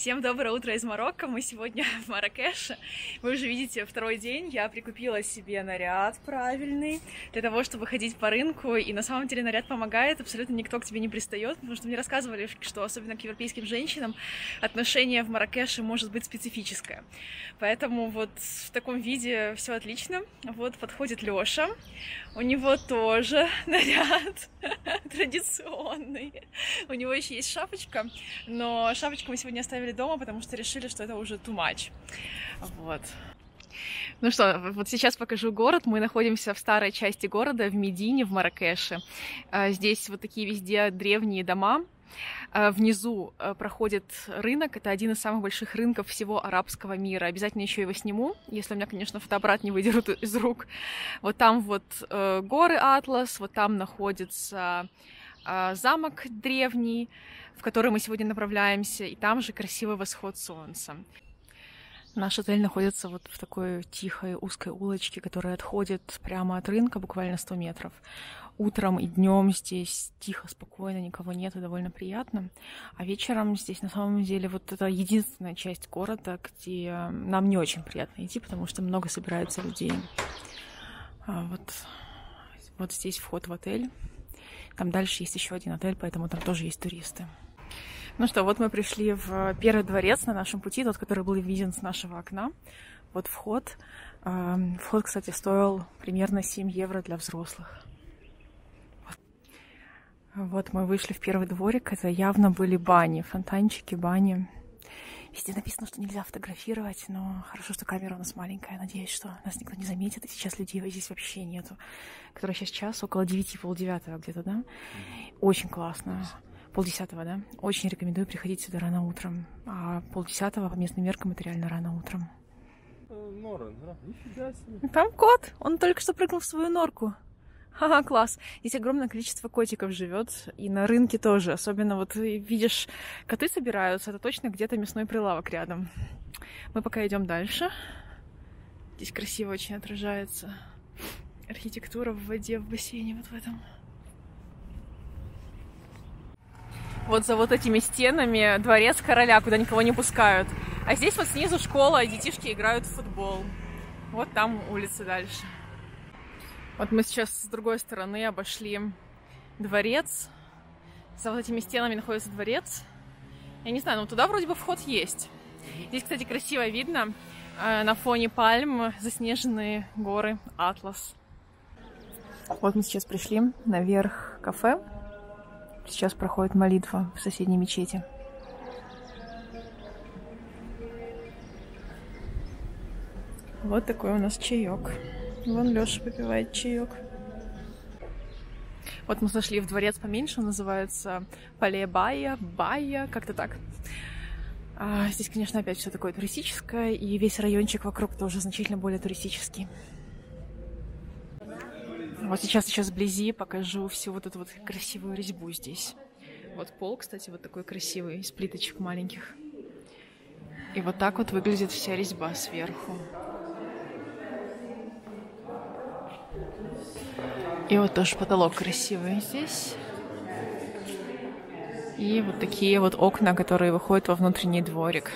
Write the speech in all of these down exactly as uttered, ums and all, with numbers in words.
Всем доброе утро из Марокко. Мы сегодня в Марракеше. Вы уже видите второй день. Я прикупила себе наряд правильный для того, чтобы ходить по рынку. И на самом деле наряд помогает. Абсолютно никто к тебе не пристает, потому что мне рассказывали, что особенно к европейским женщинам отношение в Марракеше может быть специфическое. Поэтому вот в таком виде все отлично. Вот подходит Лёша. У него тоже наряд традиционный. У него еще есть шапочка, но шапочку мы сегодня оставили дома, потому что решили, что это уже too much. Вот. Ну что, вот сейчас покажу город. Мы находимся в старой части города, в Медине, в Марракеше. Здесь вот такие везде древние дома. Внизу проходит рынок. Это один из самых больших рынков всего арабского мира. Обязательно еще его сниму, если у меня, конечно, фотоаппарат не выдерут из рук. Вот там вот горы Атлас, вот там находится замок древний, в который мы сегодня направляемся, и там же красивый восход солнца. Наш отель находится вот в такой тихой узкой улочке, которая отходит прямо от рынка, буквально сто метров. Утром и днем здесь тихо, спокойно, никого нет, и довольно приятно. А вечером здесь на самом деле вот это единственная часть города, где нам не очень приятно идти, потому что много собираются людей. А вот, вот здесь вход в отель. Там дальше есть еще один отель, поэтому там тоже есть туристы. Ну что, вот мы пришли в первый дворец на нашем пути, тот, который был виден с нашего окна. Вот вход. Вход, кстати, стоил примерно семь евро для взрослых. Вот мы вышли в первый дворик. Это явно были бани, фонтанчики, бани. Везде написано, что нельзя фотографировать, но хорошо, что камера у нас маленькая. Надеюсь, что нас никто не заметит. И сейчас людей здесь вообще нету. Который сейчас час, около девяти, полдевятого где-то, да? Очень классно. Полдесятого, да? Очень рекомендую приходить сюда рано утром. А полдесятого по местным меркам это реально рано утром. Там кот! Он только что прыгнул в свою норку. Ха-ха, класс. Здесь огромное количество котиков живет. И на рынке тоже. Особенно вот видишь, коты собираются. Это точно где-то мясной прилавок рядом. Мы пока идем дальше. Здесь красиво очень отражается архитектура в воде, в бассейне вот в этом. Вот за вот этими стенами дворец короля, куда никого не пускают. А здесь вот снизу школа, и детишки играют в футбол. Вот там улица дальше. Вот мы сейчас с другой стороны обошли дворец. За вот этими стенами находится дворец. Я не знаю, но туда вроде бы вход есть. Здесь, кстати, красиво видно. На фоне пальм заснеженные горы Атлас. Вот мы сейчас пришли наверх кафе. Сейчас проходит молитва в соседней мечети. Вот такой у нас чаек. Вон Лёша попивает чаек. Вот мы зашли в дворец поменьше, он называется Пале Бая, Бая, как-то так. А здесь, конечно, опять все такое туристическое, и весь райончик вокруг тоже значительно более туристический. Вот сейчас, сейчас вблизи покажу всю вот эту вот красивую резьбу здесь. Вот пол, кстати, вот такой красивый, из плиточек маленьких. И вот так вот выглядит вся резьба сверху. И вот тоже потолок красивый здесь. И вот такие вот окна, которые выходят во внутренний дворик.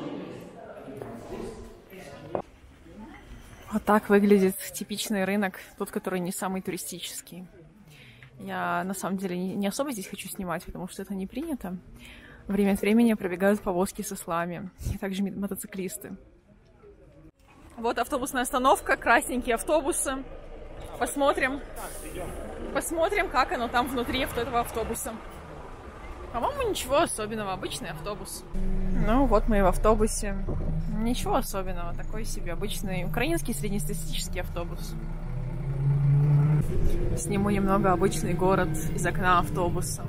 Вот так выглядит типичный рынок, тот, который не самый туристический. Я на самом деле не особо здесь хочу снимать, потому что это не принято. Время от времени пробегают повозки с ослами, и также мотоциклисты. Вот автобусная остановка, красненькие автобусы. Посмотрим, посмотрим, как оно там внутри этого автобуса. По-моему, ничего особенного, обычный автобус. Ну, вот мы и в автобусе. Ничего особенного, такой себе обычный украинский среднестатистический автобус. Сниму немного обычный город из окна автобуса.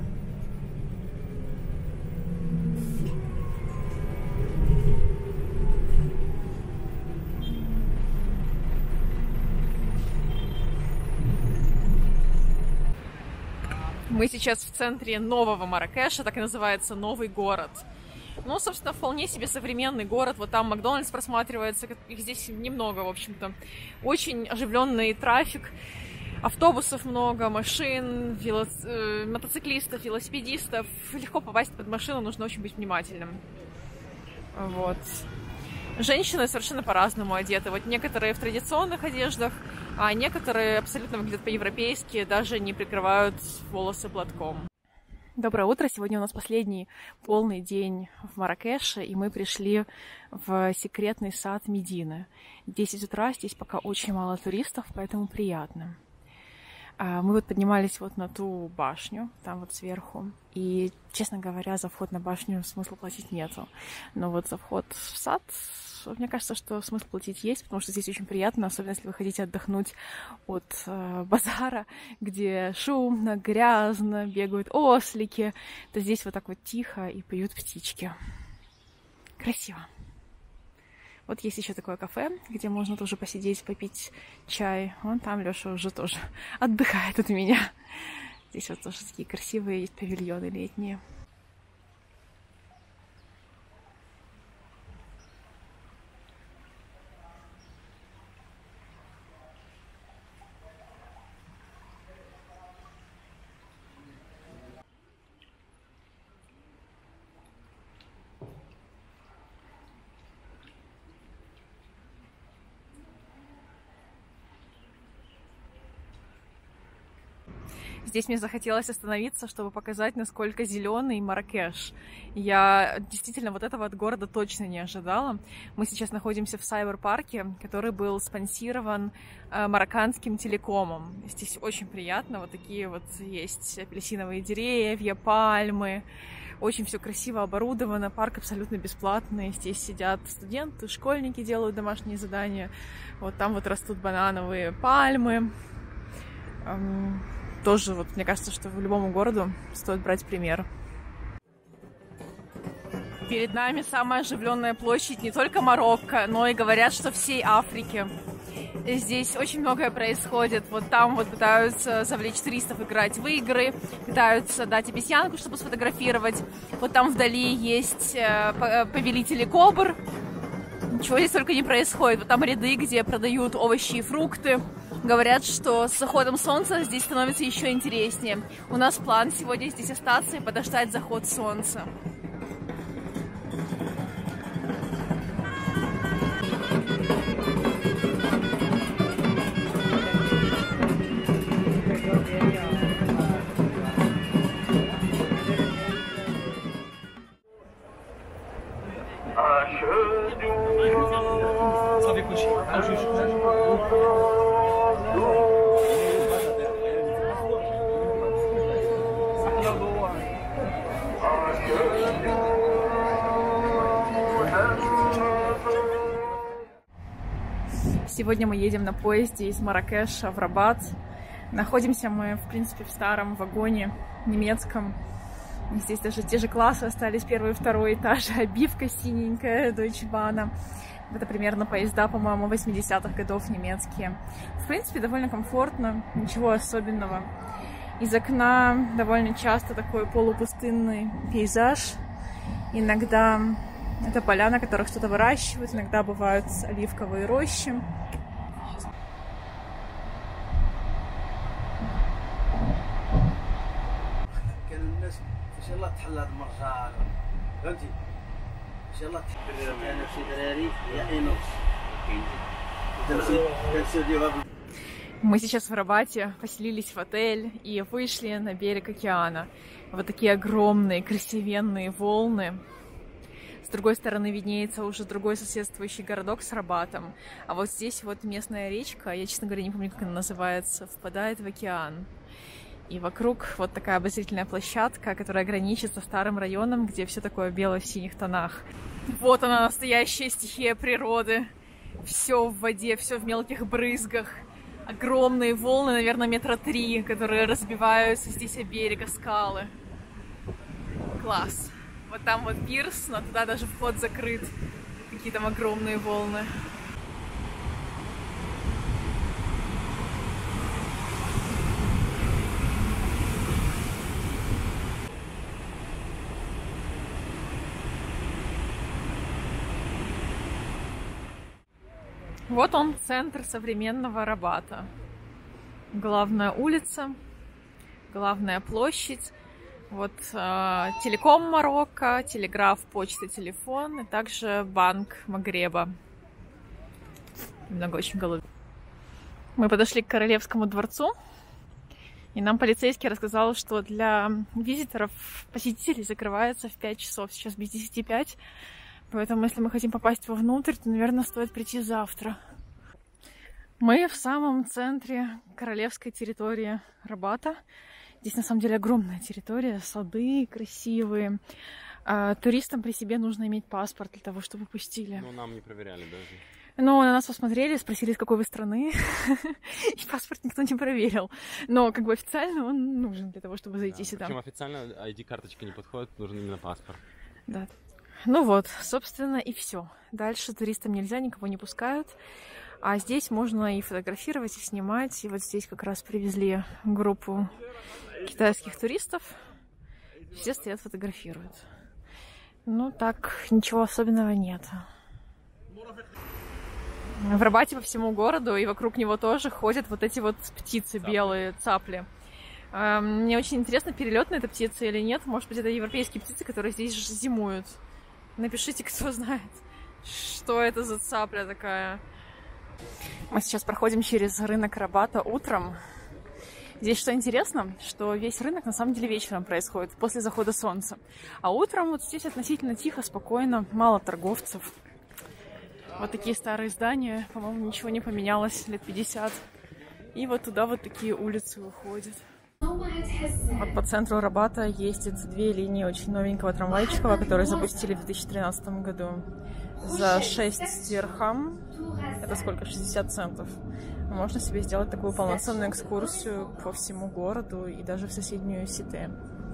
Мы сейчас в центре нового Марракеша, так и называется новый город. Ну, собственно, вполне себе современный город. Вот там Макдональдс просматривается, их здесь немного, в общем-то. Очень оживленный трафик, автобусов много, машин, вело... мотоциклистов, велосипедистов. Легко попасть под машину, нужно очень быть внимательным. Вот. Женщины совершенно по-разному одеты. Вот некоторые в традиционных одеждах, а некоторые абсолютно выглядят по-европейски, даже не прикрывают волосы платком. Доброе утро! Сегодня у нас последний полный день в Марракеше, и мы пришли в секретный сад Медины. десять утра, здесь пока очень мало туристов, поэтому приятно. Мы вот поднимались вот на ту башню, там вот сверху, и, честно говоря, за вход на башню смысла платить нету. Но вот за вход в сад, мне кажется, что смысл платить есть, потому что здесь очень приятно, особенно если вы хотите отдохнуть от э, базара, где шумно, грязно, бегают ослики, то здесь вот так вот тихо и поют птички. Красиво. Вот есть еще такое кафе, где можно тоже посидеть, попить чай. Вон там Лёша уже тоже отдыхает от меня. Здесь вот тоже такие красивые есть павильоны летние. Здесь мне захотелось остановиться, чтобы показать, насколько зеленый Марракеш. Я действительно вот этого от города точно не ожидала. Мы сейчас находимся в Сайбер-парке, который был спонсирован э, марокканским телекомом. Здесь очень приятно. Вот такие вот есть апельсиновые деревья, пальмы. Очень все красиво оборудовано. Парк абсолютно бесплатный. Здесь сидят студенты, школьники делают домашние задания. Вот там вот растут банановые пальмы. Эм... Тоже, вот, мне кажется, что в любому городу стоит брать пример. Перед нами самая оживленная площадь не только Марокко, но и говорят, что всей Африки. Здесь очень многое происходит. Вот там вот пытаются завлечь туристов играть в игры, пытаются дать обезьянку, чтобы сфотографировать. Вот там вдали есть повелители кобр. Ничего здесь только не происходит. Вот там ряды, где продают овощи и фрукты. Говорят, что с заходом солнца здесь становится еще интереснее. У нас план сегодня здесь остаться и подождать заход солнца. Сегодня мы едем на поезде из Марракеша в Рабат. Находимся мы, в принципе, в старом вагоне немецком. Здесь даже те же классы остались, первый и второй этаж, обивка синенькая, Deutsche Bahn. Это примерно поезда, по-моему, восьмидесятых годов немецкие. В принципе, довольно комфортно, ничего особенного. Из окна довольно часто такой полупустынный пейзаж. Иногда это поля, на которых что-то выращивают, иногда бывают оливковые рощи. Мы сейчас в Рабате поселились в отель и вышли на берег океана. Вот такие огромные, красивенные волны. С другой стороны виднеется уже другой соседствующий городок с Рабатом. А вот здесь вот местная речка, я, честно говоря, не помню, как она называется, впадает в океан. И вокруг вот такая обозрительная площадка, которая граничит со старым районом, где все такое белое в синих тонах. Вот она, настоящая стихия природы. Все в воде, все в мелких брызгах. Огромные волны, наверное, метра три, которые разбиваются здесь о берега скалы. Класс. Вот там вот пирс, но туда даже вход закрыт. Какие там огромные волны. Вот он, центр современного Рабата. Главная улица, главная площадь. Вот э, телеком Марокко, телеграф, почта, телефон, и также банк Магреба. Много очень голубей. Мы подошли к Королевскому дворцу, и нам полицейский рассказал, что для визиторов, посетителей закрывается в пять часов, сейчас без десяти пять, поэтому если мы хотим попасть вовнутрь, то, наверное, стоит прийти завтра. Мы в самом центре королевской территории Рабата. Здесь, на самом деле, огромная территория, сады красивые. А, туристам при себе нужно иметь паспорт для того, чтобы пустили. Ну, нам не проверяли даже. Ну, на нас посмотрели, спросили, из какой вы страны, и паспорт никто не проверил. Но, как бы, официально он нужен для того, чтобы зайти Да, сюда. Причем официально ай ди-карточка не подходит, нужен именно паспорт. Да. Ну вот, собственно, и все. Дальше туристам нельзя, никого не пускают. А здесь можно и фотографировать, и снимать. И вот здесь как раз привезли группу китайских туристов. Все стоят, фотографируют. Ну, так, ничего особенного нет. В Рабате по всему городу и вокруг него тоже ходят вот эти вот птицы цапли. Белые, цапли. Мне очень интересно, перелетная эта птица или нет. Может быть, это европейские птицы, которые здесь зимуют. Напишите, кто знает, что это за цапля такая. Мы сейчас проходим через рынок Рабата утром. Здесь что интересно, что весь рынок на самом деле вечером происходит, после захода солнца. А утром вот здесь относительно тихо, спокойно, мало торговцев. Вот такие старые здания, по-моему, ничего не поменялось, лет пятьдесят. И вот туда вот такие улицы выходят. Вот по центру Рабата ездят две линии очень новенького трамвайчика, которые запустили в две тысячи тринадцатом году. За шесть дирхам, это сколько, шестьдесят центов, можно себе сделать такую полноценную экскурсию по всему городу и даже в соседнюю Сите.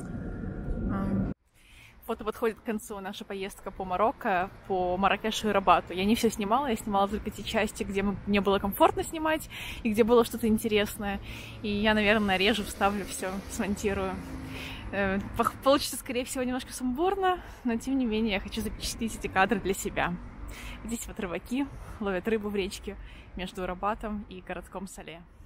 Вот и подходит к концу наша поездка по Марокко, по Марракешу и Рабату. Я не все снимала, я снимала только те части, где мне было комфортно снимать и где было что-то интересное. И я, наверное, режу, вставлю все, смонтирую. Получится, скорее всего, немножко сумбурно, но тем не менее я хочу запечатлеть эти кадры для себя. Здесь вот рыбаки ловят рыбу в речке между Рабатом и городком Сале.